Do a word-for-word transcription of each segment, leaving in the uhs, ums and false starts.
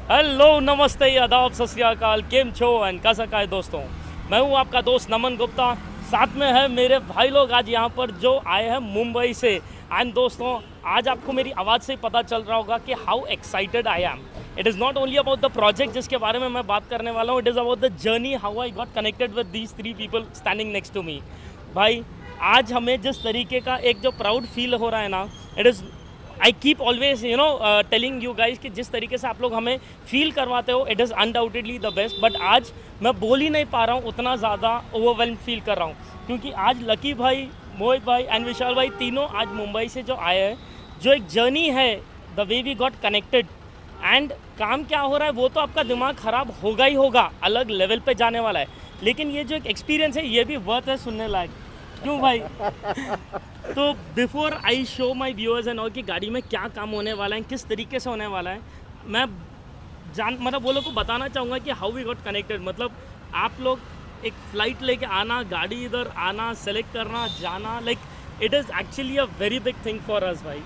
Hello नमस्ते आदाब सत श्री अकाल केम छो एंड कैसा का है दोस्तों। मैं हूँ आपका दोस्त नमन गुप्ता। साथ में है मेरे भाई लोग आज यहाँ पर जो आए हैं मुंबई से। एंड दोस्तों आज आपको मेरी आवाज़ से ही पता चल रहा होगा कि how excited I am. It is not only about the project जिसके बारे में मैं बात करने वाला हूँ, it is about the journey how I got connected with these three people standing next to me. भाई आज हमें जिस तरीके का एक जो प्राउड फील हो रहा है ना, it is I keep always you know telling you guys कि जिस तरीके से आप लोग हमें फील करवाते हो it is undoubtedly the best. But आज मैं बोल ही नहीं पा रहा हूँ, उतना ज़्यादा ओवरवेल्म फील कर रहा हूँ क्योंकि आज लकी भाई, मोहित भाई एंड विशाल भाई तीनों आज मुंबई से जो आए हैं, जो एक जर्नी है the way we got connected and काम क्या हो रहा है वो तो आपका दिमाग ख़राब होगा ही होगा, अलग लेवल पे जाने वाला है। लेकिन ये जो एक एक्सपीरियंस है ये भी वर्थ है सुनने लायक, क्यों भाई? तो before I show my viewers and all की गाड़ी में क्या काम होने वाला है, किस तरीके से होने वाला है, मैं जान मतलब वो लोग को बताना चाहूँगा कि हाउ वी गॉट कनेक्टेड। मतलब आप लोग एक फ़्लाइट लेके आना, गाड़ी इधर आना, सेलेक्ट करना, जाना, like it is actually a very big thing for us भाई।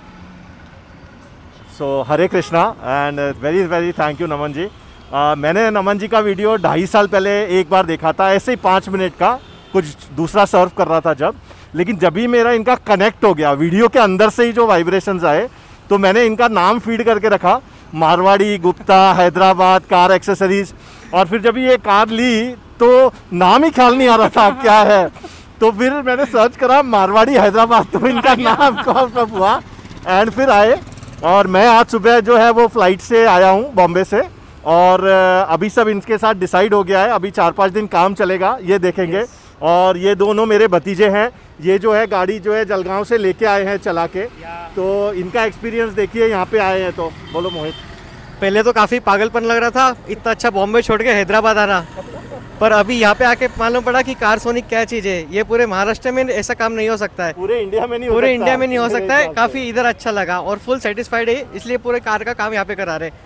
So Hare Krishna and very very thank you Naman ji. uh, मैंने नमन जी का वीडियो ढाई साल पहले एक बार देखा था, ऐसे ही पाँच मिनट का, कुछ दूसरा सर्व कर रहा था जब। लेकिन जब भी मेरा इनका कनेक्ट हो गया, वीडियो के अंदर से ही जो वाइब्रेशंस आए, तो मैंने इनका नाम फीड करके रखा, मारवाड़ी गुप्ता हैदराबाद कार एक्सेसरीज। और फिर जब ये कार ली तो नाम ही ख्याल नहीं आ रहा था क्या है, तो फिर मैंने सर्च करा मारवाड़ी हैदराबाद, तो इनका नाम कॉप हुआ एंड फिर आए। और मैं आज सुबह जो है वो फ्लाइट से आया हूँ बॉम्बे से, और अभी सब इनके साथ डिसाइड हो गया है, अभी चार पाँच दिन काम चलेगा, ये देखेंगे। और ये दोनों मेरे भतीजे हैं, ये जो है गाड़ी जो है जलगांव से लेके आए हैं चला के, तो इनका एक्सपीरियंस देखिए यहाँ पे आए हैं। तो बोलो मोहित। पहले तो काफ़ी पागलपन लग रहा था, इतना अच्छा बॉम्बे छोड़ के हैदराबाद आना, पर अभी यहाँ पे आके मालूम पड़ा कि कार सोनिक क्या चीज़ है। ये पूरे महाराष्ट्र में ऐसा काम नहीं हो सकता है, पूरे इंडिया में नहीं पूरे हो सकता, इंडिया में नहीं हो सकता है। काफ़ी इधर अच्छा लगा और फुल सेटिस्फाइड है, इसलिए पूरे कार का काम यहाँ पे करा रहे।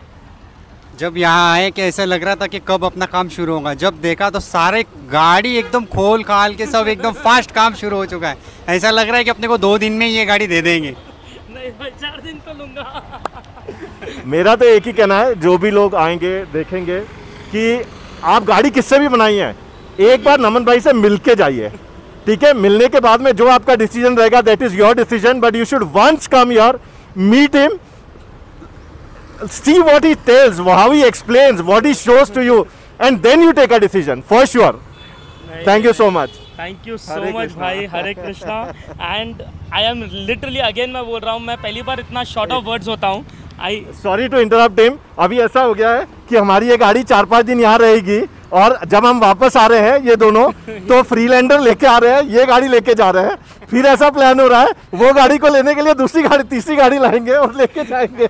जब यहाँ आए कि ऐसा लग रहा था कि कब अपना काम शुरू होगा, जब देखा तो सारे गाड़ी एकदम खोल खाल के सब एकदम फास्ट काम शुरू हो चुका है। ऐसा लग रहा है कि अपने को दो दिन में ये गाड़ी दे देंगे। नहीं भाई चार दिन तो लूँगा। मेरा तो एक ही कहना है, जो भी लोग आएंगे देखेंगे कि आप गाड़ी किससे भी बनाई है, एक बार नमन भाई से मिल के जाइए, ठीक है? मिलने के बाद में जो आपका डिसीजन रहेगा that is your decision, but you should once come here, meet him, see what he tells, how he explains, what he shows to you, and then you take a decision for sure. Thank you so much. Thank you so much भाई, Hare Krishna. And I am literally again मैं बोल रहा हूँ, मैं पहली बार इतना short of words होता हूँ। I sorry to interrupt him. अभी ऐसा हो गया है कि हमारी ये गाड़ी चार पाँच दिन यहाँ रहेगी, और जब हम वापस आ रहे हैं ये दोनों तो फ्रीलैंडर लेके आ रहे हैं, ये गाड़ी लेके जा रहे हैं। फिर ऐसा प्लान हो रहा है वो गाड़ी को लेने के लिए दूसरी गाड़ी तीसरी गाड़ी लाएंगे और लेके जाएंगे।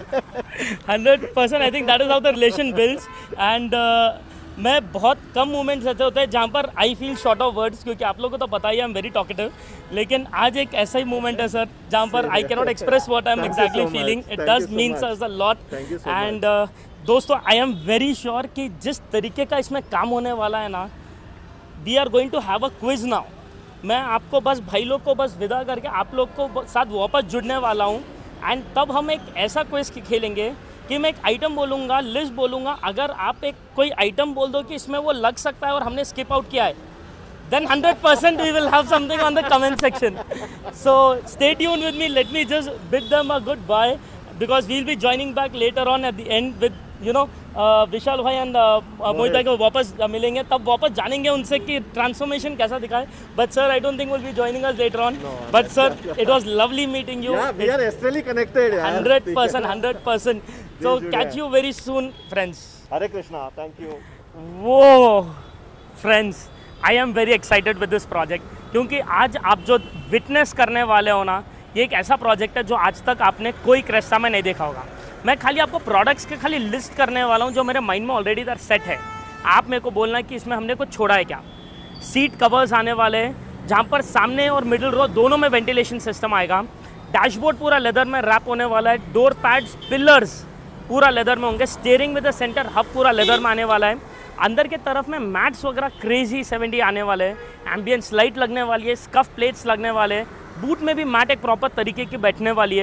Hundred percent I think that is how the relation builds. And मैं बहुत कम मोमेंट्स ऐसे होते हैं जहाँ पर I feel short of words, क्योंकि आप लोगों को तो पता ही है आई एम वेरी टॉकेटिव, लेकिन आज एक ऐसा ही मोमेंट है सर जहाँ पर I can not express what I am exactly feeling. It does means us a lot. And दोस्तों आई एम वेरी श्योर कि जिस तरीके का इसमें काम होने वाला है ना, we are going to have a quiz now. मैं आपको बस भाई लोग को बस विदा करके आप लोग को साथ वापस जुड़ने वाला हूँ, एंड तब हम एक ऐसा क्विज खेलेंगे कि मैं एक आइटम बोलूँगा, लिस्ट बोलूँगा, अगर आप एक कोई आइटम बोल दो कि इसमें वो लग सकता है और हमने स्किप आउट किया है, then one hundred percent we will have something on the comment section. So stay tuned with me, let me just bid them a goodbye because we'll be joining back later on at the end with you know uh, विशाल भाई and मोहित भाई को वापस uh, मिलेंगे, तब वापस जानेंगे उनसे कि ट्रांसफॉर्मेशन कैसा दिखा है। But sir I don't think will be joining us later on, but sir it was lovely meeting you. We are astrally connected यार, hundred percent hundred percent. So catch you very soon friends. Hare Krishna, thank you. वो friends I am very excited with this project, क्योंकि आज आप जो witness करने वाले हो ना, ये एक ऐसा प्रोजेक्ट है जो आज तक आपने कोई क्रेस्टा में नहीं देखा होगा। मैं खाली आपको प्रोडक्ट्स के खाली लिस्ट करने वाला हूँ जो मेरे माइंड में ऑलरेडी इधर सेट है। आप मेरे को बोलना है कि इसमें हमने कुछ छोड़ा है क्या। सीट कवर्स आने वाले हैं जहाँ पर सामने और मिडिल रो दोनों में वेंटिलेशन सिस्टम आएगा। डैशबोर्ड पूरा लेदर में रैप होने वाला है। डोर पैड्स, पिलर्स पूरा लेदर में होंगे। Steering with the centre hub पूरा लेदर में आने वाला है। अंदर के तरफ में मैट्स वगैरह क्रेजी सेवेंटी आने वाले हैं। एम्बियंस लाइट लगने वाली है, स्कफ प्लेट्स लगने वाले हैं। बूट में भी मैट एक प्रॉपर तरीके की बैठने वाली है।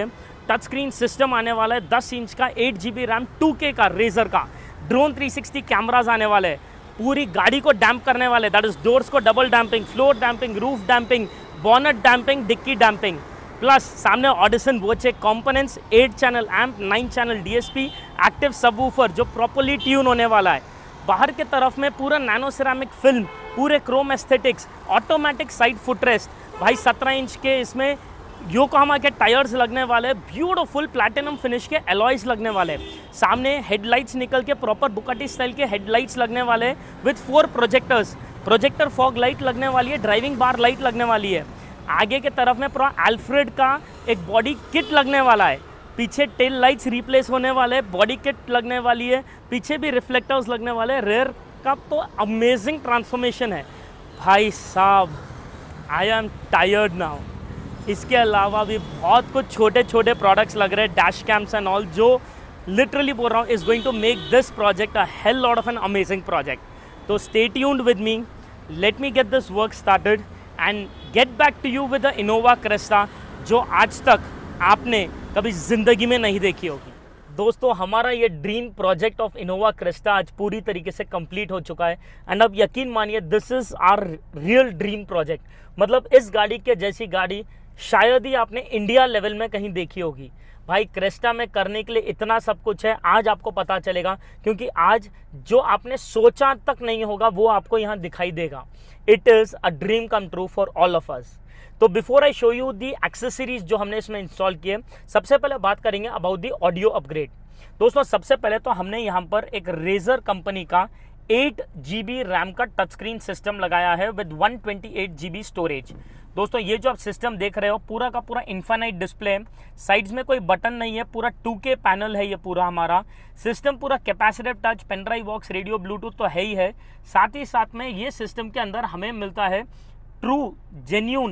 टच स्क्रीन सिस्टम आने वाला है, दस इंच का, eight G B RAM, two K का, रेजर का, ड्रोन थ्री सिक्सटी कैमराज आने वाले हैं, पूरी गाड़ी को डैम्प करने वाले, दैट इज डोर्स को double damping, floor damping, roof damping, bonnet damping, डिक्की डैम्पिंग, प्लस सामने Audison Voce components, eight channel amp, nine channel DSP, active subwoofer जो प्रॉपर्ली ट्यून होने वाला है। बाहर के तरफ में पूरा नैनो सिरामिक फिल्म, पूरे chrome aesthetics, automatic side footrest, भाई सत्रह इंच के इसमें योकोहामा के टायर्स लगने वाले, ब्यूटीफुल प्लैटिनम फिनिश के एलॉयज लगने वाले, सामने हेडलाइट्स निकल के प्रॉपर बुकाटी स्टाइल के हेडलाइट्स लगने वाले with four projectors, projector fog light लगने वाली है, ड्राइविंग बार लाइट लगने वाली है। आगे के तरफ में पूरा अल्फ्रेड का एक बॉडी किट लगने वाला है, पीछे टेल लाइट्स रिप्लेस होने वाले, बॉडी किट लगने वाली है, पीछे भी रिफ्लेक्टर्स लगने वाले, रेयर का तो अमेजिंग ट्रांसफॉर्मेशन है भाई साहब। I am tired now. इसके अलावा भी बहुत कुछ छोटे छोटे प्रोडक्ट्स लग रहे हैं, डैश कैम्स एंड ऑल, जो लिटरली बोल रहा हूँ is going to make this project a hell lot of an amazing project. तो stay tuned with me, let me get this work started and get back to you with the Innova Crysta, जो आज तक आपने कभी ज़िंदगी में नहीं देखी होगी। दोस्तों, हमारा ये dream project of Innova Crysta आज पूरी तरीके से कंप्लीट हो चुका है एंड अब यकीन मानिए this is our real dream project. मतलब इस गाड़ी के जैसी गाड़ी शायद ही आपने इंडिया लेवल में कहीं देखी होगी। भाई क्रेस्टा में करने के लिए इतना सब कुछ है, आज आपको पता चलेगा, क्योंकि आज जो आपने सोचा तक नहीं होगा वो आपको यहाँ दिखाई देगा। It is a dream come true for all of us. तो before I show you the accessories जो हमने इसमें इंस्टॉल किए, सबसे पहले बात करेंगे अबाउट दी ऑडियो अपग्रेड। दोस्तों, सबसे पहले तो हमने यहाँ पर एक रेजर कंपनी का एट जी बी रैम का टच स्क्रीन सिस्टम लगाया है with one twenty eight G B storage. दोस्तों, ये जो आप सिस्टम देख रहे हो पूरा का पूरा इन्फाइनाइट डिस्प्ले है, साइड्स में कोई बटन नहीं है, पूरा टू के पैनल है ये पूरा हमारा सिस्टम, पूरा capacitive touch, pendrive box, radio, Bluetooth तो है ही है। साथ ही साथ में ये सिस्टम के अंदर हमें मिलता है true genuine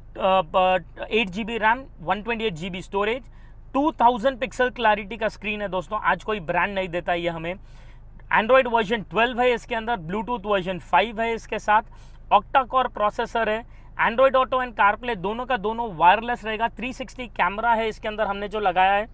eight G B RAM, one twenty eight G B storage, two thousand pixel clarity का स्क्रीन है। दोस्तों, आज कोई ब्रांड नहीं देता ये हमें। एंड्रॉयड वर्जन ट्वेल्व है इसके अंदर, ब्लूटूथ वर्जन फाइव है इसके साथ, ऑक्टा कोर प्रोसेसर है, एंड्रॉयड ऑटो एंड कारप्ले दोनों का दोनों वायरलेस रहेगा, थ्री सिक्सटी कैमरा है इसके अंदर हमने जो लगाया है,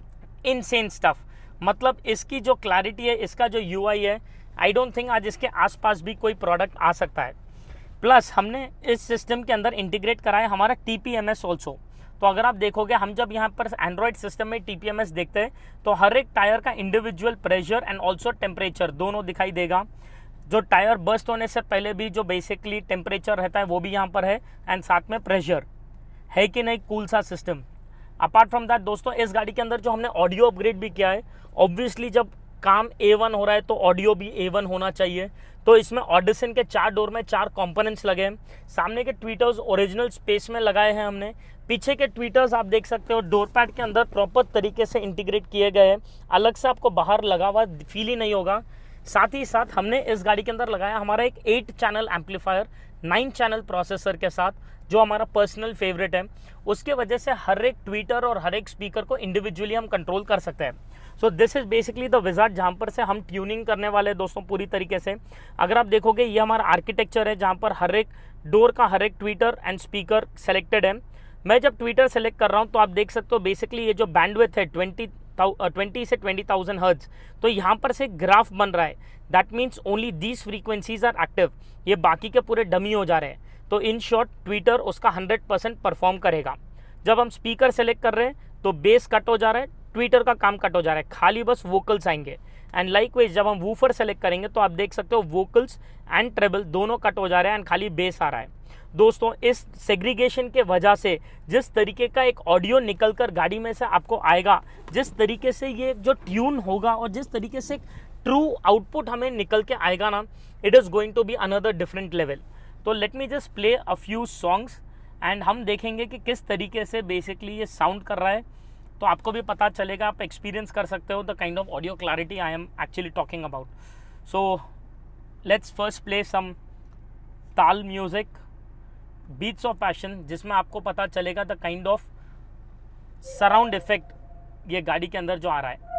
इनसेन स्टफ। मतलब इसकी जो क्लैरिटी है, इसका जो यूआई है, आई डोंट थिंक आज इसके आसपास भी कोई प्रोडक्ट आ सकता है। प्लस हमने इस सिस्टम के अंदर इंटीग्रेट करा है हमारा T P M S also. तो अगर आप देखोगे, हम जब यहाँ पर एंड्रॉयड सिस्टम में टी पी एम एस देखते हैं तो हर एक टायर का individual pressure and also temperature दोनों दिखाई देगा। जो टायर बर्स्ट होने से पहले भी जो बेसिकली टेम्परेचर रहता है वो भी यहाँ पर है, एंड साथ में प्रेशर है कि नहीं, कूल सा सिस्टम। अपार्ट फ्रॉम दैट दोस्तों, इस गाड़ी के अंदर जो हमने ऑडियो अपग्रेड भी किया है, ऑब्वियसली जब काम ए वन हो रहा है तो ऑडियो भी ए वन होना चाहिए। तो इसमें ऑडिसन के चार डोर में चार कंपोनेंट्स लगे हैं। सामने के ट्वीटर्स ओरिजिनल स्पेस में लगाए हैं हमने, पीछे के ट्वीटर्स आप देख सकते हो डोर पैड के अंदर प्रॉपर तरीके से इंटीग्रेट किए गए हैं, अलग से आपको बाहर लगा हुआ फील ही नहीं होगा। साथ ही साथ हमने इस गाड़ी के अंदर लगाया हमारा एक eight channel amplifier, nine channel processor के साथ, जो हमारा पर्सनल फेवरेट है। उसके वजह से हर एक ट्वीटर और हर एक स्पीकर को इंडिविजुअली हम कंट्रोल कर सकते हैं। So this is basically the wizard, जहाँ पर से हम ट्यूनिंग करने वाले दोस्तों पूरी तरीके से। अगर आप देखोगे, ये हमारा आर्किटेक्चर है जहाँ पर हर एक डोर का हर एक ट्वीटर एंड स्पीकर सेलेक्टेड है। मैं जब ट्वीटर सेलेक्ट कर रहा हूँ तो आप देख सकते हो बेसिकली ये जो बैंडविड्थ है ट्वेंटी ट्वेंटी से ट्वेंटी थाउजेंड हर्ट्ज, तो यहाँ पर से ग्राफ बन रहा है। That means only these frequencies are active, ये बाकी के पूरे डमी हो जा रहे हैं। तो इन शॉर्ट ट्विटर उसका हंड्रेड परसेंट परफॉर्म करेगा। जब हम स्पीकर सेलेक्ट कर रहे हैं तो बेस कट हो जा रहा है, ट्विटर का काम कट हो जा रहा है, खाली बस वोकल्स आएंगे। एंड लाइकवाइज जब हम वूफर सेलेक्ट करेंगे तो आप देख सकते हो वोकल्स एंड ट्रेबल दोनों कट हो जा रहे हैं एंड खाली बेस आ रहा है। दोस्तों, इस सेग्रीगेशन के वजह से जिस तरीके का एक ऑडियो निकल कर गाड़ी में से आपको आएगा, जिस तरीके से ये जो ट्यून होगा और जिस तरीके से ट्रू आउटपुट हमें निकल के आएगा ना, it is going to be another different level. So let me just play a few songs and हम देखेंगे कि किस तरीके से बेसिकली ये साउंड कर रहा है। तो आपको भी पता चलेगा, आप एक्सपीरियंस कर सकते हो the kind of audio clarity I am actually talking about. So let's first play some taal music, beats of passion, जिसमें आपको पता चलेगा the kind of surround effect ये गाड़ी के अंदर जो आ रहा है।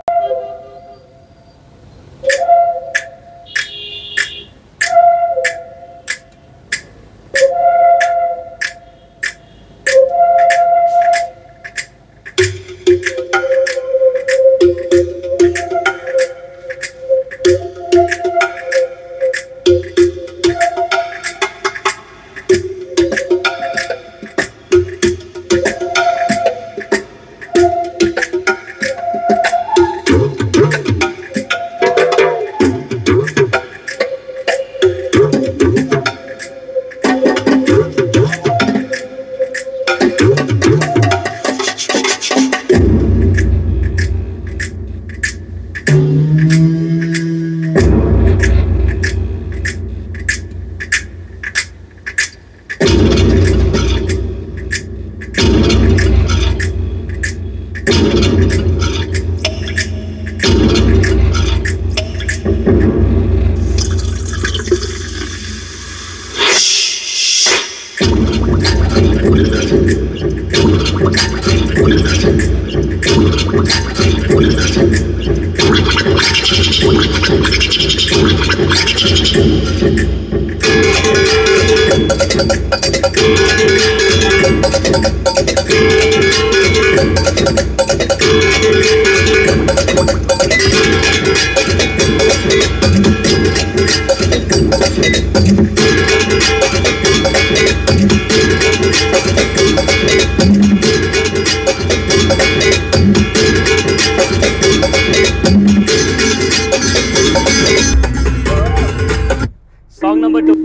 Song number two.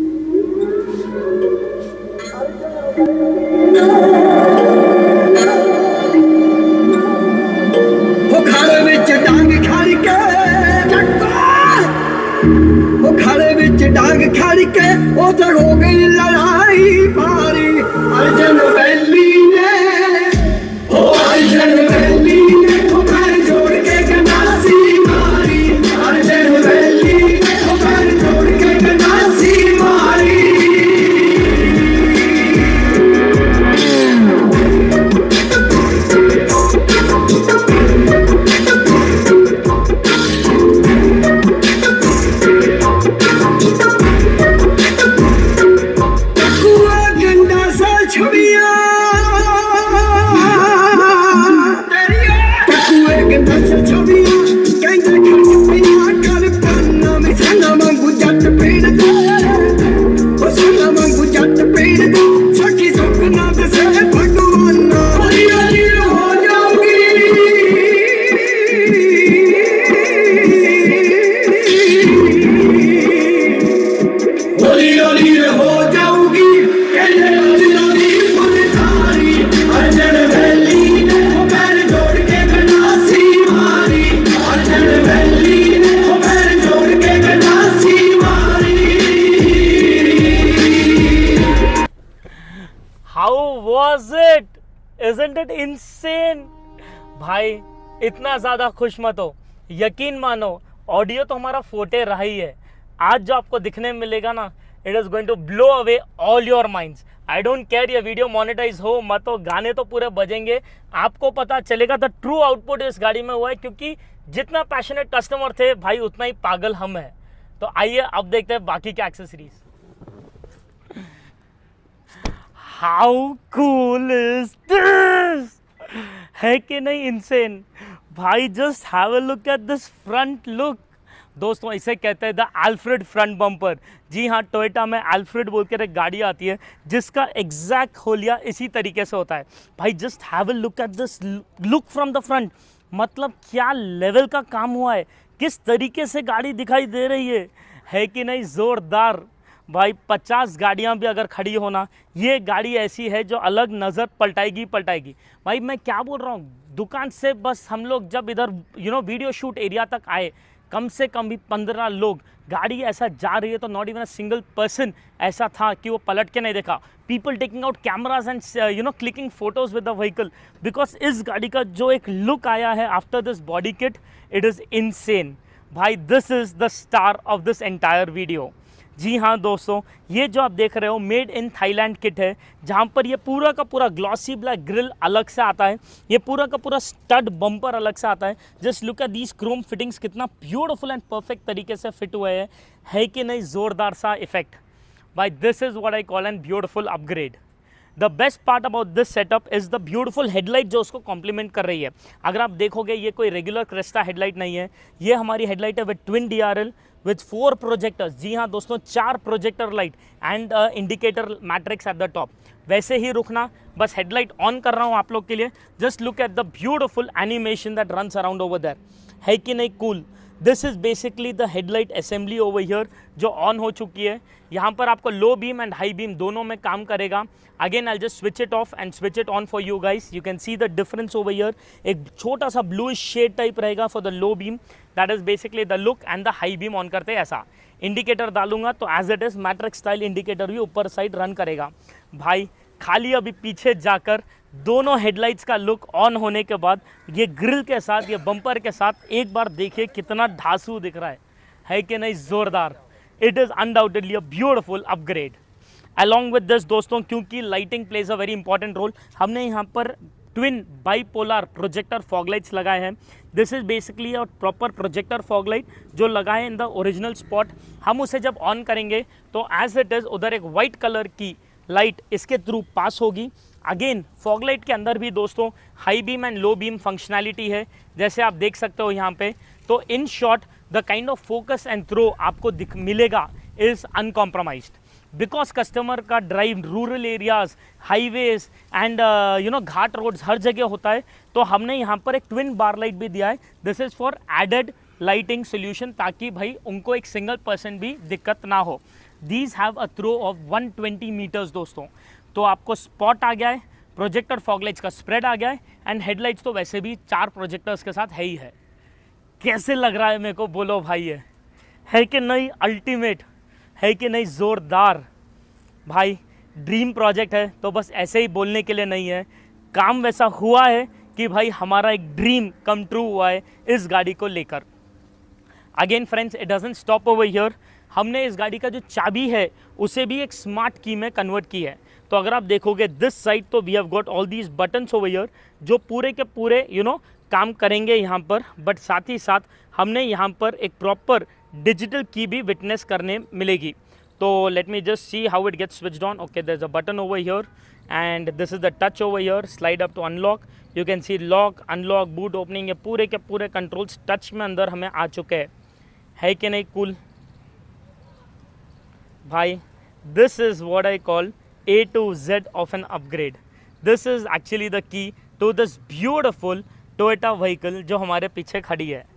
वो खाड़े विच डांग खड़ के वो खाड़े विच डांग खड़ के उधर हो गई लड़ाई भारी अर्जन वैली ने ओ अर्जन वैली ने वो पैर जोड़ के गंडासी मारी अर्जन वैली ने वो पैर जोड़ के गंडासी मारी Was it? Isn't it insane? भाई इतना ज़्यादा खुश मत हो, यकीन मानो ऑडियो तो हमारा फोटे रहा ही है। आज जो आपको दिखने में मिलेगा ना, it is going to blow away all your minds. I don't care ये वीडियो मोनेटाइज हो मत हो, गाने तो पूरे बजेंगे, आपको पता चलेगा द ट्रू आउटपुट इस गाड़ी में हुआ है, क्योंकि जितना पैशनेट कस्टमर थे भाई उतना ही पागल हम हैं। तो आइए अब देखते हैं बाकी के accessories. How cool is this? है कि नहीं इंसेन भाई? Just have a look at this front look. दोस्तों इसे कहते हैं द अल्फ्रेड फ्रंट बम्पर। जी हाँ, टोयोटा में अल्फ्रेड बोलकर एक गाड़ी आती है जिसका एग्जैक्ट होलिया इसी तरीके से होता है। भाई just have a look at this look from the front. मतलब क्या लेवल का काम हुआ है, किस तरीके से गाड़ी दिखाई दे रही है, है कि नहीं? ज़ोरदार। भाई पचास गाड़ियाँ भी अगर खड़ी होना, ये गाड़ी ऐसी है जो अलग नज़र पलटाएगी पलटाएगी। भाई मैं क्या बोल रहा हूँ, दुकान से बस हम लोग जब इधर you know video shoot area तक आए, कम से कम भी पंद्रह लोग, गाड़ी ऐसा जा रही है तो not even a single person ऐसा था कि वो पलट के नहीं देखा। People taking out cameras and you know clicking photos with the vehicle, because इस गाड़ी का जो एक लुक आया है after this body kit, it is insane. भाई this is the star of this entire video. जी हाँ दोस्तों, ये जो आप देख रहे हो मेड इन थाईलैंड किट है, जहाँ पर ये पूरा का पूरा ग्लॉसी ब्लैक ग्रिल अलग से आता है, ये पूरा का पूरा स्टड बम्पर अलग से आता है। Just look at these chrome fittings, कितना ब्यूटीफुल एंड परफेक्ट तरीके से फिट हुए हैं, है कि नहीं? ज़ोरदार सा इफेक्ट। भाई this is what I call an beautiful upgrade. The best part about this setup is the beautiful headlight जो उसको कॉम्प्लीमेंट कर रही है। अगर आप देखोगे ये कोई रेगुलर क्रेस्टा हेडलाइट नहीं है, ये हमारी हेडलाइट है with twin D R L with four projectors. जी हाँ दोस्तों, चार projector light and indicator matrix at the top. वैसे ही रुकना, बस हेडलाइट ऑन कर रहा हूँ आप लोग के लिए। Just look at the beautiful animation that runs around over there, है कि नहीं? Cool. This is basically the headlight assembly over here जो ऑन हो चुकी है। यहाँ पर आपको low beam and high beam दोनों में काम करेगा। Again I just switch it off and switch it on for you guys. You can see the difference over here. एक छोटा सा ब्लू शेड टाइप रहेगा for the low beam, that is basically the look, and the high beam on करते ऐसा। Indicator डालूंगा तो as it is matrix style indicator भी ऊपर साइड रन करेगा। भाई खाली अभी पीछे जाकर दोनों हेडलाइट्स का लुक ऑन होने के बाद ये ग्रिल के साथ, ये बम्पर के साथ एक बार देखिए कितना ढांसू दिख रहा है, है कि नहीं? ज़ोरदार। It is undoubtedly a beautiful upgrade. Along with this दोस्तों, क्योंकि lighting plays a very important role, हमने यहाँ पर twin bipolar projector fog lights लगाए हैं। This is basically a proper projector fog light जो लगाए इन द ओरिजिनल स्पॉट। हम उसे जब ऑन करेंगे तो एज इट इज़ उधर एक वाइट कलर की लाइट इसके थ्रू पास होगी। अगेन फॉग लाइट के अंदर भी दोस्तों high beam and low beam functionality है, जैसे आप देख सकते हो यहाँ पे। तो in short the kind of focus and throw आपको दिख मिलेगा इज अनकॉम्प्रोमाइज्ड, बिकॉज कस्टमर का drive rural areas, highways and you know ghat roads हर जगह होता है। तो हमने यहाँ पर एक ट्विन बार लाइट भी दिया है। This is for added lighting solution, ताकि भाई उनको एक सिंगल परसेंट भी दिक्कत ना हो। These have a throw of one twenty metres दोस्तों। तो आपको स्पॉट आ गया है, प्रोजेक्टर फॉग लाइट्स का स्प्रेड आ गया है, एंड हेडलाइट्स तो वैसे भी चार प्रोजेक्टर्स के साथ है ही है। कैसे लग रहा है मेरे को बोलो भाई, ये है कि नहीं अल्टीमेट, है कि नहीं ज़ोरदार। भाई ड्रीम प्रोजेक्ट है तो बस ऐसे ही बोलने के लिए नहीं है, काम वैसा हुआ है कि भाई हमारा एक ड्रीम कम ट्रू हुआ है इस गाड़ी को लेकर। Again friends, it doesn't stop over here. हमने इस गाड़ी का जो चाबी है उसे भी एक स्मार्ट की में कन्वर्ट की है। तो अगर आप देखोगे दिस साइड, तो we have got all these buttons over here जो पूरे के पूरे यू नो काम करेंगे यहाँ पर। बट साथ ही साथ हमने यहाँ पर एक प्रॉपर डिजिटल की भी विटनेस करने मिलेगी। तो let me just see how it gets switched on. Okay, there is a button over here and this is the touch over here, slide up to unlock. You can see lock, unlock, boot opening, ये पूरे के पूरे controls touch में अंदर हमें आ चुके हैं। है कि नहीं कूल भाई? This is what I call A to Z of an upgrade. This is actually the key to this beautiful Toyota vehicle जो हमारे पीछे खड़ी है।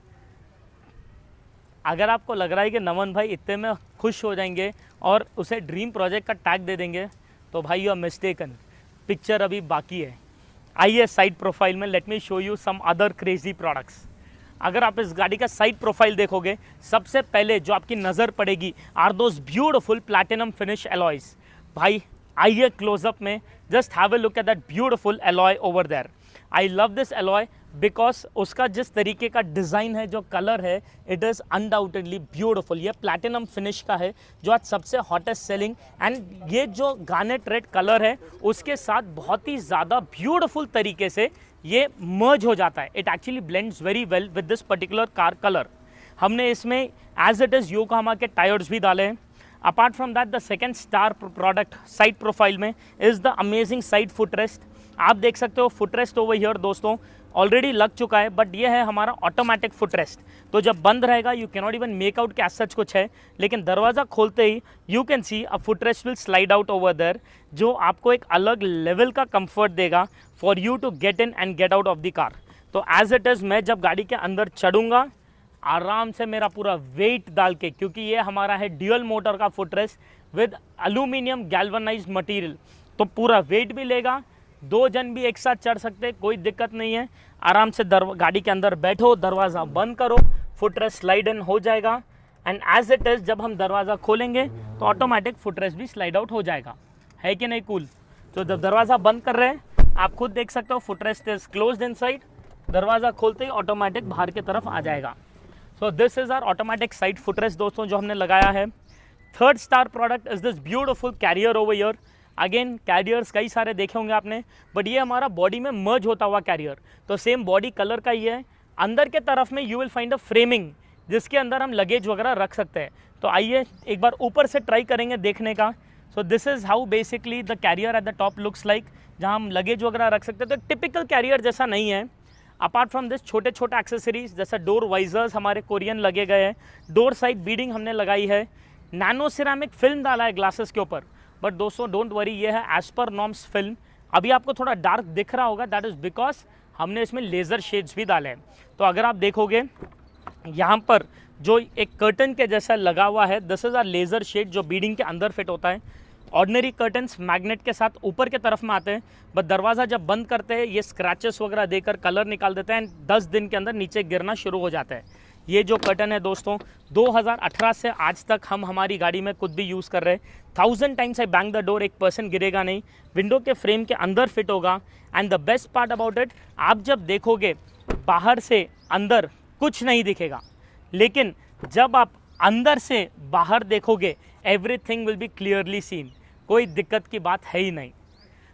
अगर आपको लग रहा है कि नमन भाई इतने में खुश हो जाएंगे और उसे ड्रीम प्रोजेक्ट का टैग दे देंगे, तो भाई यू आर मिस्टेकन। पिक्चर अभी बाकी है। आइए साइड प्रोफाइल में, let me show you some other crazy products. अगर आप इस गाड़ी का साइड प्रोफाइल देखोगे, सबसे पहले जो आपकी नज़र पड़ेगी are those beautiful platinum finish alloys. भाई आइए क्लोजअप में, just have a look at that beautiful alloy over there. I love this alloy because उसका जिस तरीके का डिज़ाइन है, जो कलर है, इट इज़ अनडाउटेडली ब्यूटिफुल। ये प्लैटिनम फिनिश का है जो आज सबसे हॉटेस्ट सेलिंग, एंड ये जो गार्नेट रेड कलर है उसके साथ बहुत ही ज़्यादा ब्यूटिफुल तरीके से ये मर्ज हो जाता है। It actually blends very well with this particular car colour. हमने इसमें एज इट इज़ योकोहामा के टायर्स भी डाले हैं। Apart from that, the second star product side profile में is the amazing side footrest. आप देख सकते हो फुटरेस्ट ओवर हियर दोस्तों ऑलरेडी लग चुका है, बट ये है हमारा ऑटोमेटिक फुटरेस्ट। तो जब बंद रहेगा you can not even make out कि एज सच कुछ है, लेकिन दरवाज़ा खोलते ही you can see a footrest will slide out over there, जो आपको एक अलग लेवल का कंफर्ट देगा for you to get in and get out of the car. तो एज इट इज़ मैं जब गाड़ी के अंदर चढ़ूँगा आराम से मेरा पूरा वेट डाल के, क्योंकि ये हमारा है ड्यूअल मोटर का footrest with aluminium galvanised material, तो पूरा वेट भी लेगा। दो जन भी एक साथ चढ़ सकते, कोई दिक्कत नहीं है। आराम से गाड़ी के अंदर बैठो, दरवाज़ा बंद करो, फुटरेस्ट स्लाइड इन हो जाएगा, एंड एज इट इज़ जब हम दरवाज़ा खोलेंगे तो ऑटोमेटिक फुटरेस्ट भी स्लाइड आउट हो जाएगा। है कि नहीं कूल? तो जब दरवाज़ा बंद कर रहे हैं आप खुद देख सकते हो, फुटरेस्ट इज क्लोज्ड इनसाइड, दरवाज़ा खोलते ही ऑटोमेटिक बाहर की तरफ आ जाएगा। So this is our automatic side footrest दोस्तों जो हमने लगाया है। Third star product is this beautiful carrier over here. Again carriers कई सारे देखे होंगे आपने, बट ये हमारा बॉडी में मर्ज होता हुआ कैरियर, तो सेम बॉडी कलर का ही है। अंदर के तरफ में you will find a framing जिसके अंदर हम लगेज वगैरह रख सकते हैं। तो आइए एक बार ऊपर से ट्राई करेंगे देखने का। So this is how basically the carrier at the top looks like, जहाँ हम लगेज वगैरह रख सकते हैं। तो एक टिपिकल कैरियर जैसा नहीं है। अपार्ट फ्रॉम दिस छोटे छोटे एक्सेसरीज जैसे डोर वाइजर्स हमारे कोरियन लगे गए हैं, डोर साइड बीडिंग हमने लगाई है, नैनो सिरामिक फिल्म डाला है ग्लासेस के ऊपर। बट दोस्तों डोंट वरी, ये है एज पर नॉर्म्स फिल्म। अभी आपको थोड़ा डार्क दिख रहा होगा, दैट इज़ बिकॉज हमने इसमें लेज़र शेड्स भी डाले हैं। तो अगर आप देखोगे यहाँ पर जो एक कर्टन के जैसा लगा हुआ है, this is our laser shade जो बीडिंग के अंदर फिट होता है। ऑर्डिनरी कर्टन्स मैग्नेट के साथ ऊपर के तरफ में आते हैं, बट दरवाज़ा जब बंद करते हैं ये स्क्रैचेस वगैरह देकर कलर निकाल देते हैं, दस दिन के अंदर नीचे गिरना शुरू हो जाता है। ये जो कर्टन है दोस्तों दो हज़ार अठारह से आज तक हम हमारी गाड़ी में खुद भी यूज़ कर रहे हैं। Thousand times I bang the door, एक परसेंट गिरेगा नहीं, विंडो के फ्रेम के अंदर फिट होगा। And the best part about it, आप जब देखोगे बाहर से अंदर कुछ नहीं दिखेगा, लेकिन जब आप अंदर से बाहर देखोगे everything will be clearly seen. कोई दिक्कत की बात है ही नहीं।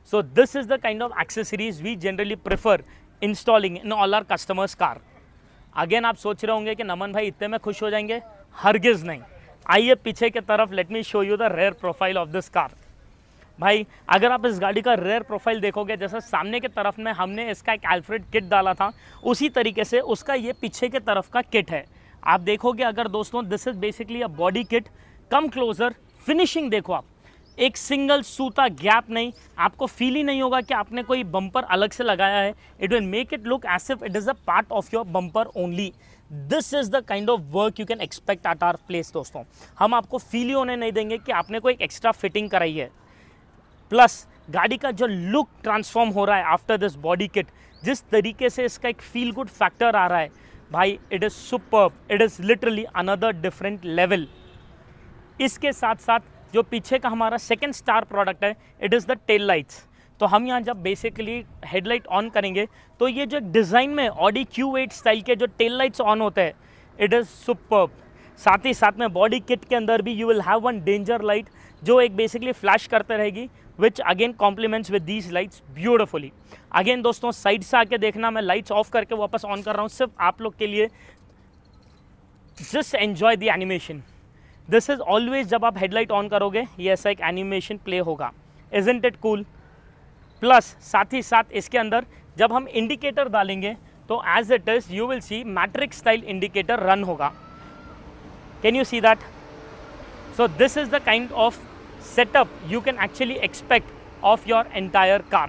So this is the kind of accessories we generally prefer installing in all our customers' car. Again आप सोच रहे होंगे कि नमन भाई इतने में खुश हो जाएंगे, हरगिज़ नहीं। आइए पीछे की तरफ, let me show you the rear profile of this car. भाई अगर आप इस गाड़ी का रेयर प्रोफाइल देखोगे, जैसे सामने की तरफ में हमने इसका एक अल्फ्रेड किट डाला था, उसी तरीके से उसका ये पीछे के तरफ का किट है। आप देखोगे अगर दोस्तों, this is basically a body kit. Come closer, finishing देखो आप, एक सिंगल सूता गैप नहीं, आपको फील ही नहीं होगा कि आपने कोई बम्पर अलग से लगाया है। It will make it look as if it is a part of your bumper only. This is the kind of work you can expect at our place दोस्तों। हम आपको फील ही होने नहीं देंगे कि आपने कोई एक्स्ट्रा फिटिंग कराई है। प्लस गाड़ी का जो लुक ट्रांसफॉर्म हो रहा है आफ्टर दिस बॉडी किट, जिस तरीके से इसका एक फील गुड फैक्टर आ रहा है भाई, it is superb, it is literally another different level. इसके साथ साथ जो पीछे का हमारा सेकेंड स्टार प्रोडक्ट है, it is the tail lights. तो हम यहाँ जब बेसिकली हेडलाइट ऑन करेंगे तो ये जो डिज़ाइन में ऑडी क्यू एट स्टाइल के जो टेल लाइट्स ऑन होते हैं, इट इज़ सुपर्ब। साथ ही साथ में बॉडी किट के अंदर भी you will have one danger light जो एक बेसिकली फ्लैश करते रहेगी, which again compliments with these lights beautifully. Again दोस्तों साइड से आके देखना, मैं लाइट्स ऑफ करके वापस ऑन कर रहा हूँ सिर्फ आप लोग के लिए। Just enjoy the animation. This is always, जब आप हेडलाइट ऑन करोगे ये ऐसा एक एनिमेशन प्ले होगा। Isn't it cool? प्लस साथ ही साथ इसके अंदर जब हम इंडिकेटर डालेंगे तो as it is you will see matrix style indicator run होगा। Can you see that? So this is the kind of setup you can actually expect of your entire car.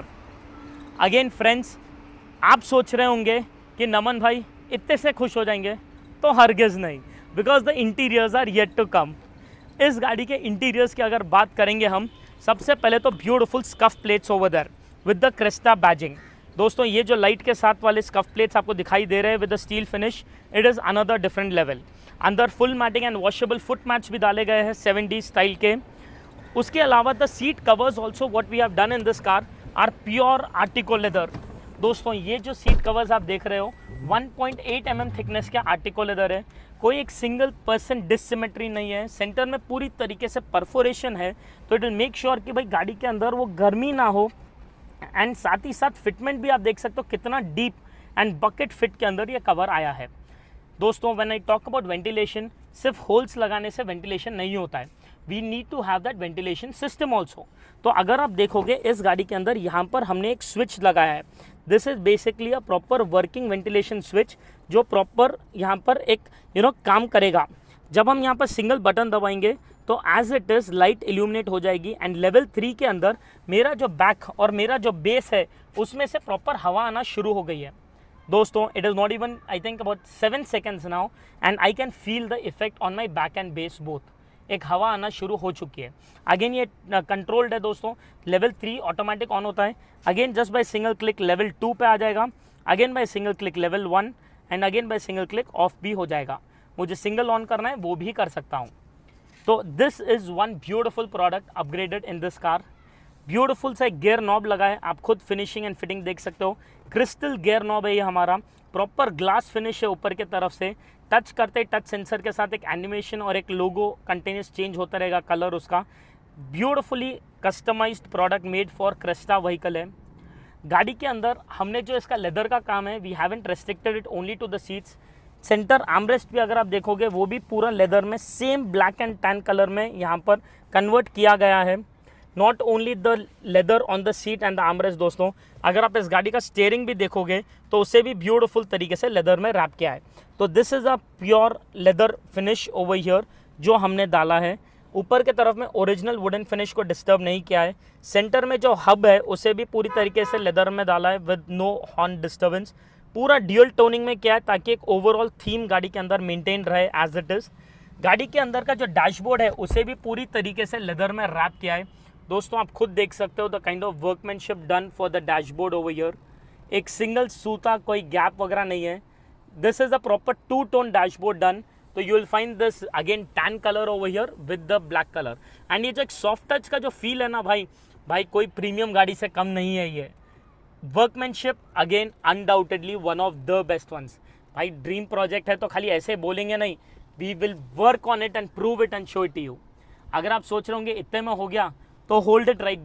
Again friends, आप सोच रहे होंगे कि नमन भाई इतने से खुश हो जाएंगे, तो हरगिज़ नहीं, because the interiors are yet to come. इस गाड़ी के इंटीरियर्स की अगर बात करेंगे हम, सबसे पहले तो beautiful scuff plates over there with the Crysta badging. दोस्तों ये जो लाइट के साथ वाले स्कफ प्लेट्स आपको दिखाई दे रहे हैं with the steel finish, it is another different level. अंदर full matting and washable foot mats भी डाले गए हैं सेवेंटी स्टाइल के। उसके अलावा the seat covers also what we have done in this car are pure Artico leather. दोस्तों ये जो सीट कवर्स आप देख रहे हो one point eight m m thickness का आर्टिको लेदर है। कोई एक सिंगल परसेंट डिससिमेट्री नहीं है, सेंटर में पूरी तरीके से परफोरेशन है, तो इट विल मेक श्योर कि भाई गाड़ी के अंदर वो गर्मी ना हो। एंड साथ ही साथ फिटमेंट भी आप देख सकते हो कितना डीप एंड बकेट फिट के अंदर ये कवर आया है। दोस्तों when I talk about ventilation, सिर्फ होल्स लगाने से वेंटिलेशन नहीं होता है, we need to have that ventilation system also. तो अगर आप देखोगे इस गाड़ी के अंदर यहाँ पर हमने एक स्विच लगाया है। This is basically a proper working ventilation switch जो प्रॉपर यहाँ पर एक यू नो काम करेगा। जब हम यहाँ पर सिंगल बटन दबाएंगे तो as it is light illuminate हो जाएगी। एंड लेवल थ्री के अंदर मेरा जो बैक और मेरा जो बेस है उसमें से प्रॉपर हवा आना शुरू हो गई है। दोस्तों it is not even I think about seven seconds now and I can feel the effect on my back and base both. एक हवा आना शुरू हो चुकी है। अगेन ये कंट्रोल्ड है दोस्तों, लेवल थ्री ऑटोमेटिक ऑन होता है। Again just by single click level two पे आ जाएगा, again by single click level one and again by single click off भी हो जाएगा। मुझे सिंगल ऑन करना है वो भी कर सकता हूँ। तो this is one beautiful product upgraded in this car. Beautiful सा एक गियर नॉब लगा है, आप खुद फिनिशिंग एंड फिटिंग देख सकते हो। क्रिस्टल गियर नॉब है ये हमारा, प्रॉपर ग्लास फिनिश है ऊपर की तरफ से। टच करते टच सेंसर के साथ एक एनिमेशन और एक लोगो कंटिन्यूस चेंज होता रहेगा कलर उसका। Beautifully customised product made for Crysta vehicle है। गाड़ी के अंदर हमने जो इसका लेदर का काम है, we haven't restricted it only to the seats. Centre armrest भी अगर आप देखोगे वो भी पूरा लेदर में same black and tan colour में यहाँ पर कन्वर्ट किया गया है। Not only the leather on the seat and the armrest दोस्तों, अगर आप इस गाड़ी का स्टीयरिंग भी देखोगे तो उसे भी ब्यूटीफुल तरीके से लेदर में रैप किया है। तो this is a pure leather finish over here जो हमने डाला है। ऊपर के तरफ में ओरिजिनल वुडन फिनिश को डिस्टर्ब नहीं किया है। सेंटर में जो हब है उसे भी पूरी तरीके से लेदर में डाला है विद नो हॉर्न डिस्टर्बेंस। पूरा ड्यूअल टोनिंग में किया है ताकि एक ओवरऑल थीम गाड़ी के अंदर मेंटेन रहे एज इट इज़। गाड़ी के अंदर का जो डैशबोर्ड है उसे भी पूरी तरीके से लेदर में रैप किया है। दोस्तों आप खुद देख सकते हो the kind of workmanship done for the dashboard over here. एक सिंगल सूता कोई गैप वगैरह नहीं है। This is a proper two tone dashboard done. तो you will find this again tan colour over here with the black colour. And ये जो एक सॉफ्ट टच का जो फील है ना भाई भाई कोई प्रीमियम गाड़ी से कम नहीं है ये। Workmanship again undoubtedly one of the best ones. भाई ड्रीम प्रोजेक्ट है तो खाली ऐसे बोलेंगे नहीं, we will work on it and prove it and show it to you. अगर आप सोच रहे होंगे इतने में हो गया तो होल्ड इट राइट देयर,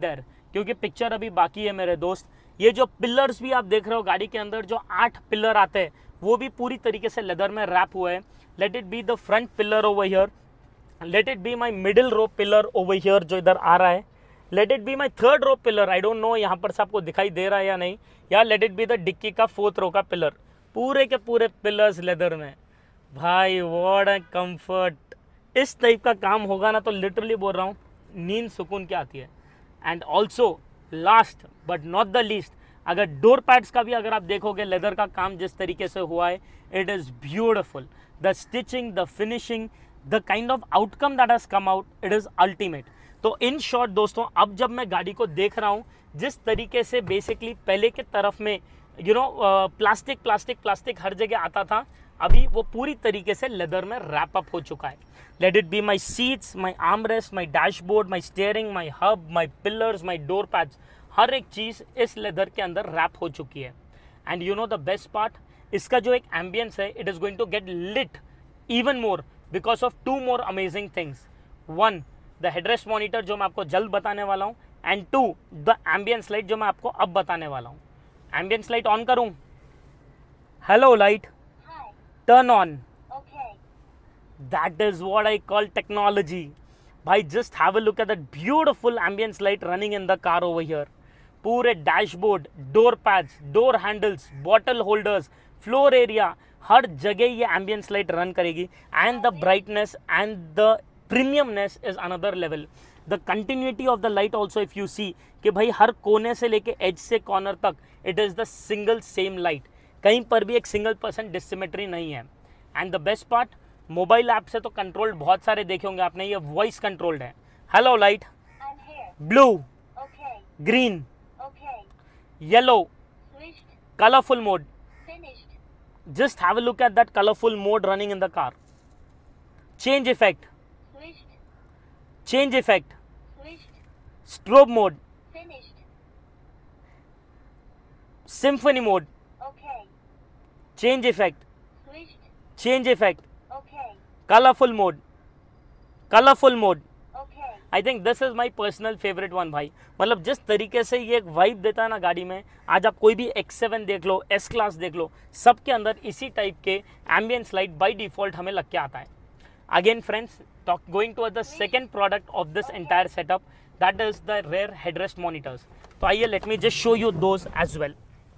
क्योंकि पिक्चर अभी बाकी है मेरे दोस्त। ये जो पिलर्स भी आप देख रहे हो गाड़ी के अंदर, जो आठ पिलर आते हैं वो भी पूरी तरीके से लेदर में रैप हुआ है। Let it be the front pillar over here, let it be my middle row pillar over here जो इधर आ रहा है, let it be my third row pillar, I don't know यहाँ पर से आपको दिखाई दे रहा है या नहीं, या let it be the dicky का फोर्थ रो का पिलर। पूरे के पूरे पिलर्स लेदर में भाई, व्हाट अ कंफर्ट। इस टाइप का काम होगा ना तो लिटरली बोल रहा हूँ नींद सुकून क्या आती है। And also last but not the least, अगर डोर पैड्स का भी अगर आप देखोगे लेदर का काम जिस तरीके से हुआ है, it is beautiful. The stitching, the finishing, the kind of outcome that has come out, it is ultimate. तो इन शॉर्ट दोस्तों, अब जब मैं गाड़ी को देख रहा हूँ, जिस तरीके से बेसिकली पहले के तरफ में you know plastic plastic plastic हर जगह आता था, अभी वो पूरी तरीके से लेदर में रैप अप हो चुका है। Let it be my seats, my armrest, my dashboard, my steering, my hub, my pillars, my door pads, हर एक चीज़ इस लेदर के अंदर रैप हो चुकी है। And you know the best part, इसका जो एक एम्बियंस है, it is going to get lit even more because of two more amazing things. One, the headrest monitor जो मैं आपको जल्द बताने वाला हूँ, and two the ambience light जो मैं आपको अब बताने वाला हूँ। एम्बियंस लाइट ऑन करूँ? Hello light, turn on. That is what I call technology. Bhai, just have a look at that beautiful ambience light running in the car over here. पूरे dashboard, door pads, door handles, bottle holders, floor area, हर जगह ये ambience light run करेगी। And the brightness and the premiumness is another level. The continuity of the light also if you see कि भाई हर कोने से लेके एज से कॉर्नर तक it is the single same light, कहीं पर भी एक सिंगल परसेंट डिसिमेट्री नहीं है। And the best part, mobile app से तो कंट्रोल्ड बहुत सारे देखे होंगे आपने, ये वॉइस कंट्रोल्ड है। Hello light, blue, green, yellow, colourful mode. Just have a look at that colourful mode running in the car. Change effect, change effect, strobe mode, symphony mode, change effect, change effect, colourful mode, colourful mode. I think this is my personal favourite one भाई। मतलब जिस तरीके से ये एक vibe देता है ना गाड़ी में, आज आप कोई भी एक्स सेवन देख लो, एस क्लास देख लो, सबके अंदर इसी टाइप के एम्बियंस लाइट बाय डिफॉल्ट हमें लग के आता है। Again friends, talk going to the second product of this entire setup, that is the rear headrest monitors. तो आइए let me just show you those as well.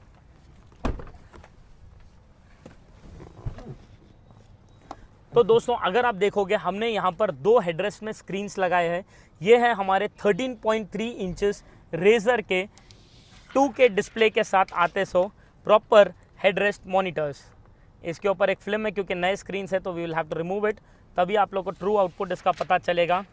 तो दोस्तों अगर आप देखोगे, हमने यहाँ पर दो हेडरेस्ट में स्क्रीन्स लगाए हैं। ये है हमारे thirteen point three inches razor के टू के डिस्प्ले के साथ आते सो प्रॉपर हेडरेस्ट मॉनिटर्स। इसके ऊपर एक फिल्म है, क्योंकि नए स्क्रीन है तो we will have to remove it, तभी आप लोग को ट्रू आउटपुट इसका पता चलेगा।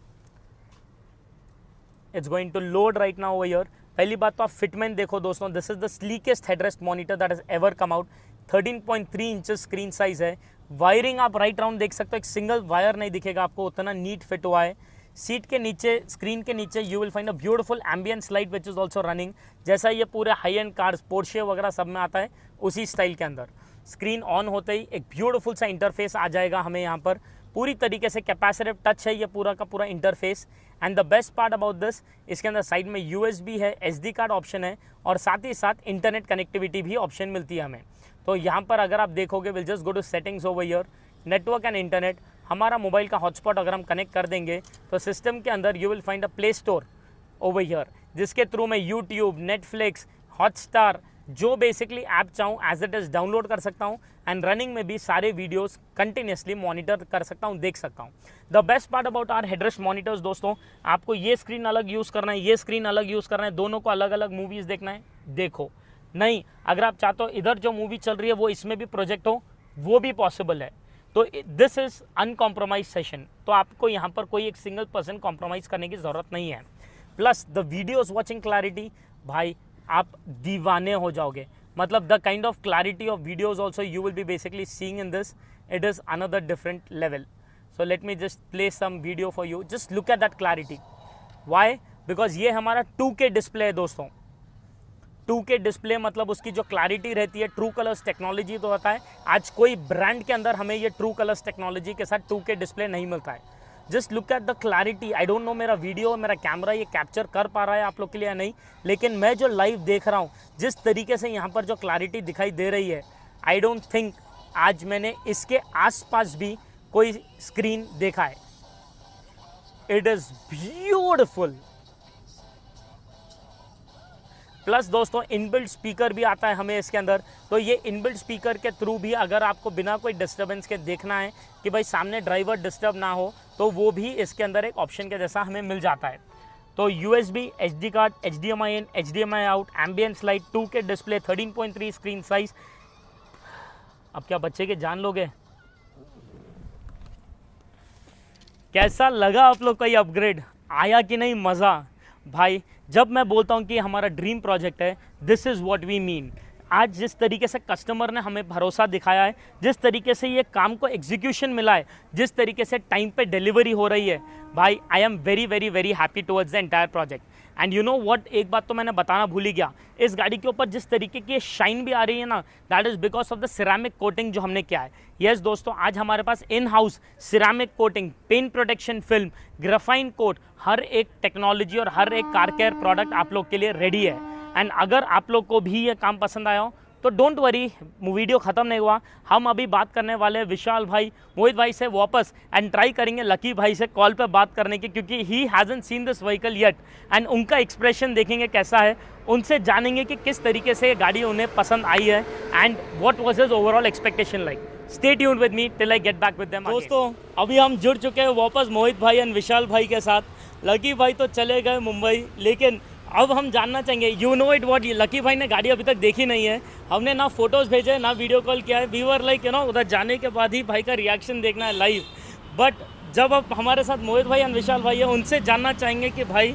It's going to load right now over here. पहली बात तो आप फिटमेंट देखो दोस्तों, this is the sleekest headrest monitor that is ever come out. Thirteen point three inches screen size है। वायरिंग आप राइट राउंड देख सकते हो, एक सिंगल वायर नहीं दिखेगा आपको, उतना नीट फिट हुआ है। सीट के नीचे, स्क्रीन के नीचे you will find a beautiful ambience light which is also running, जैसा ये पूरे हाई एंड कार्स, पोर्शे वगैरह सब में आता है, उसी स्टाइल के अंदर। स्क्रीन ऑन होते ही एक ब्यूटीफुल सा इंटरफेस आ जाएगा हमें यहाँ पर। पूरी तरीके से कैपेसिटिव टच है ये पूरा का पूरा interface. And the best part about this, इसके अंदर साइड में यूएसबी है, एसडी कार्ड ऑप्शन है, और साथ ही साथ इंटरनेट कनेक्टिविटी भी ऑप्शन मिलती है हमें। तो यहाँ पर अगर आप देखोगे, will just go to settings over here, network and internet. हमारा मोबाइल का हॉटस्पॉट अगर हम कनेक्ट कर देंगे तो सिस्टम के अंदर you will find a play store over here, जिसके थ्रू मैं यूट्यूब, नेटफ्लिक्स, हॉटस्टार, जो बेसिकली ऐप चाहूँ एज इट इज़ डाउनलोड कर सकता हूँ। एंड रनिंग में भी सारे वीडियोस कंटिन्यूसली मॉनिटर कर सकता हूँ, देख सकता हूँ। The best part about our headrest monitors दोस्तों, आपको ये स्क्रीन अलग यूज़ करना है, ये स्क्रीन अलग यूज़ करना है, दोनों को अलग अलग मूवीज़ देखना है, देखो। नहीं, अगर आप चाहते हो इधर जो मूवी चल रही है वो इसमें भी प्रोजेक्ट हो, वो भी पॉसिबल है। तो दिस इज़ अनकॉम्प्रोमाइज सेशन, तो आपको यहाँ पर कोई एक सिंगल पर्सन कॉम्प्रोमाइज करने की ज़रूरत नहीं है। Plus the videos watching clarity, भाई आप दीवाने हो जाओगे। मतलब the kind of clarity of videos also you will be basically seeing in this, it is another different level. So let me just play some video for you, just look at that clarity. Why? Because ये हमारा to K display है दोस्तों। To K display मतलब उसकी जो clarity रहती है, true colours technology तो होता है। आज कोई ब्रांड के अंदर हमें ये ट्रू कलर्स टेक्नोलॉजी के साथ टू के डिस्प्ले नहीं मिलता है। Just look at the clarity. I don't know मेरा वीडियो, मेरा कैमरा ये कैप्चर कर पा रहा है आप लोग के लिए या नहीं, लेकिन मैं जो लाइव देख रहा हूँ, जिस तरीके से यहाँ पर जो क्लैरिटी दिखाई दे रही है, आई डोंट थिंक आज मैंने इसके आसपास भी कोई स्क्रीन देखा है। It is beautiful. प्लस दोस्तों इनबिल्ट स्पीकर भी आता है हमें इसके अंदर, तो ये इनबिल्ट स्पीकर के थ्रू भी अगर आपको बिना कोई डिस्टर्बेंस के देखना है कि भाई सामने ड्राइवर डिस्टर्ब ना हो, तो वो भी इसके अंदर एक ऑप्शन के जैसा हमें मिल जाता है। तो USB, HD card, HDMI in, HDMI out, ambience light, two K display, thirteen point three screen size. अब क्या बच्चे के जान लोगे? कैसा लगा आप लोग का ये अपग्रेड? आया कि नहीं मज़ा? भाई जब मैं बोलता हूँ कि हमारा ड्रीम प्रोजेक्ट है, this is what we mean. आज जिस तरीके से कस्टमर ने हमें भरोसा दिखाया है, जिस तरीके से ये काम को एग्जीक्यूशन मिला है, जिस तरीके से टाइम पे डिलीवरी हो रही है, भाई I am very very very happy towards the entire project. And you know what, एक बात तो मैंने बताना भूल ही गया, इस गाड़ी के ऊपर जिस तरीके की शाइन भी आ रही है ना, that is because of the ceramic coating जो हमने किया है। यस yes, दोस्तों, आज हमारे पास in house ceramic coating, paint protection film, graphene coat, हर एक टेक्नोलॉजी और हर एक कार केयर प्रोडक्ट आप लोग के लिए रेडी है। एंड अगर आप लोग को भी ये काम पसंद आया हो तो डोंट वरी, वीडियो ख़त्म नहीं हुआ। हम अभी बात करने वाले हैं विशाल भाई, मोहित भाई से वापस, एंड ट्राई करेंगे लकी भाई से कॉल पे बात करने की, क्योंकि he hasn't seen this vehicle yet. And उनका एक्सप्रेशन देखेंगे कैसा है, उनसे जानेंगे कि किस तरीके से ये गाड़ी उन्हें पसंद आई है and what was his overall expectation like. Stay tuned with me till I get back with them. दोस्तों अभी हम जुड़ चुके हैं वापस मोहित भाई एंड विशाल भाई के साथ। लकी भाई तो चले गए मुंबई, लेकिन अब हम जानना चाहेंगे, you know it what, Lucky भाई ने गाड़ी अभी तक देखी नहीं है, हमने ना फोटोज़ भेजे ना वीडियो कॉल किया है। We were like you know उधर जाने के बाद ही भाई का रिएक्शन देखना है लाइव। बट जब अब हमारे साथ मोहित भाई एंड विशाल भाई है, उनसे जानना चाहेंगे कि भाई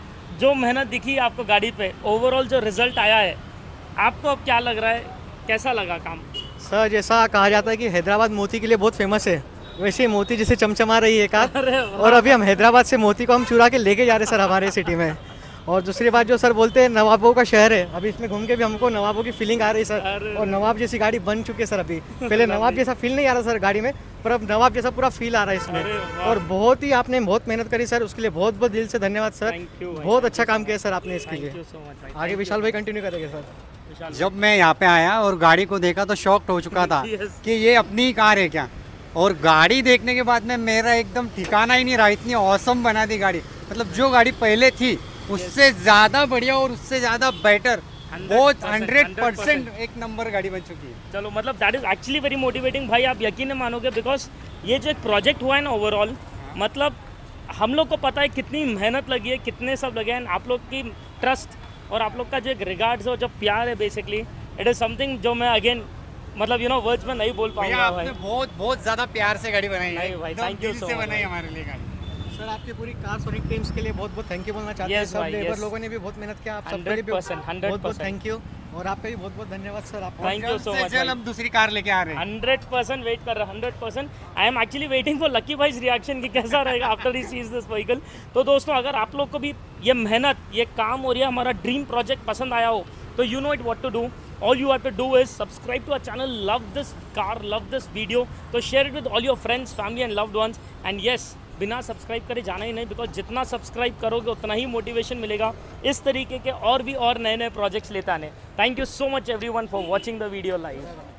जो मेहनत दिखी है आपको गाड़ी पे, ओवरऑल जो रिजल्ट आया है, आपको अब क्या लग रहा है, कैसा लगा काम? सर जैसा कहा जाता है कि हैदराबाद मोती के लिए बहुत फेमस है, वैसे ही मोती जैसे चमचमा रही है कार। और अभी हम हैदराबाद से मोती को हम चुरा के लेके जा रहे हैं सर हमारे सिटी में। और दूसरी बात जो सर बोलते हैं नवाबों का शहर है, अभी इसमें घूम के भी हमको नवाबों की फीलिंग आ रही है सर। और नवाब जैसी गाड़ी बन चुकी है सर अभी। पहले नवाब जैसा फील नहीं आ रहा सर गाड़ी में, पर अब नवाब जैसा पूरा फील आ रहा है इसमें। और बहुत ही आपने बहुत मेहनत करी सर, उसके लिए बहुत बहुत दिल से धन्यवाद सर। बहुत अच्छा काम किया सर आपने इसके लिए। आगे विशाल भाई कंटिन्यू करेंगे सर। जब मैं यहाँ पे आया और गाड़ी को देखा तो शॉक्ड हो चुका था कि ये अपनी ही कार है क्या। और गाड़ी देखने के बाद में मेरा एकदम ठिकाना ही नहीं रहा, इतनी औसम बना दी गाड़ी। मतलब जो गाड़ी पहले थी उससे ज़्यादा बढ़िया और उससे ज़्यादा बेटर, बहुत हंड्रेड परसेंट एक नंबर गाड़ी बन चुकी है। चलो, मतलब that is actually very motivating भाई। आप यकीन नहीं मानोगे, बिकॉज ये जो एक प्रोजेक्ट हुआ है ना ओवरऑल, मतलब हम लोग को पता है कितनी मेहनत लगी है, कितने सब लगे हैं। आप लोग की ट्रस्ट और आप लोग का जो एक रिगार्ड्स और जो प्यार है, बेसिकली इट इज़ समथिंग जो मैं अगेन मतलब यू नो वर्ड्स में नहीं बोल पाऊंगा भाई। आपने बहुत बहुत ज़्यादा प्यार से गाड़ी बनाई है भाई, थैंक यू सो मच बनाई हमारे लिए गाड़ी। सर आपके पूरी कार सोनिक टीम्स के लिए बहुत बहुत थैंक यू बोलना चाहते हैं। सब लेबर लोगों ने भी बहुत मेहनत किया, आप सबके लिए भी बहुत बहुत थैंक यू। और आपका भी बहुत बहुत धन्यवाद सर। आप थैंक यू सो मच। चल हम दूसरी कार लेके आ रहे हैं। हंड्रेड परसेंट वेट कर रहे हैं, hundred percent. I am actually waiting for Lucky भाई रिएक्शन कि कैसा रहेगा after he sees this vehicle. तो दोस्तों अगर आप लोग को भी ये मेहनत, ये काम और ये हमारा ड्रीम प्रोजेक्ट पसंद आया हो, तो you know it what to do. All you have to do is subscribe to our channel, love this car, love this video, तो share it with all your friends, family and loved ones. And yes, बिना subscribe करे जाना ही नहीं, because जितना subscribe करोगे उतना ही motivation मिलेगा इस तरीके के और भी और नए नए प्रोजेक्ट्स लेते आने। Thank you so much everyone for watching the video live.